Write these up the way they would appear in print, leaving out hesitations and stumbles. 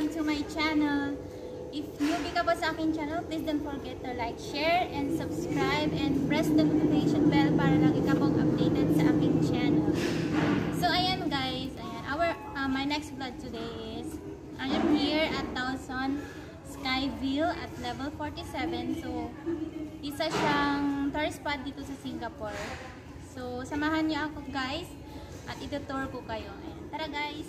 welcome to my channel. If newbie ka pa sa aking channel, please don't forget to like, share, and subscribe, and press the notification bell para lagi ka pong updated sa aking channel. So ayan guys, my next vlog today is I am here at Dawson Skyville at level 47. So isa siyang tourist spot dito sa Singapore. So samahan niyo ako guys at itutour ko kayo. Ayan. Tara guys!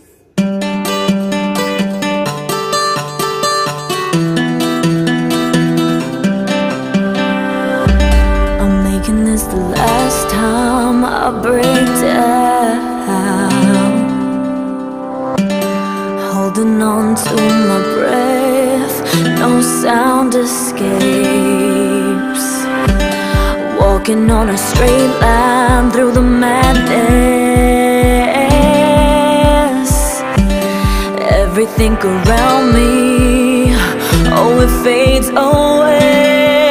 I'm making this the last time I break down, holding on to my breath, no sound escapes, walking on a straight line through the madness. Everything around me, oh, it fades away.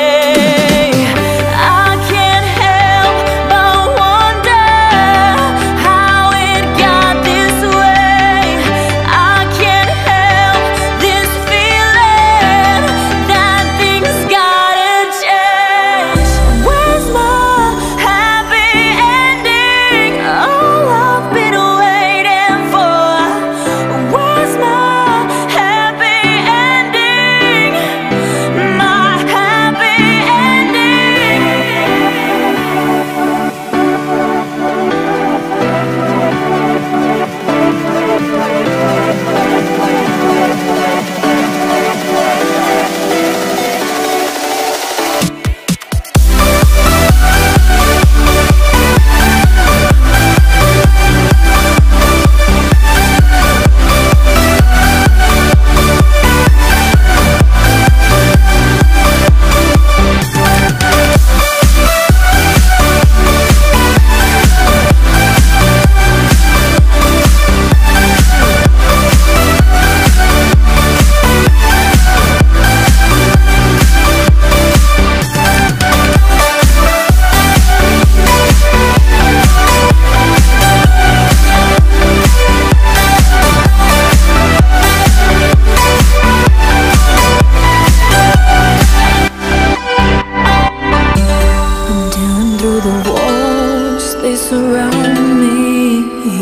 Surround me,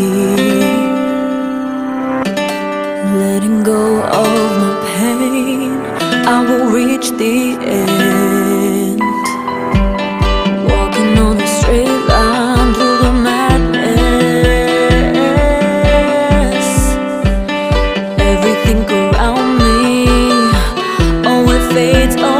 letting go of my pain, I will reach the end, walking on a straight line through the madness. Everything around me, oh, it fades away.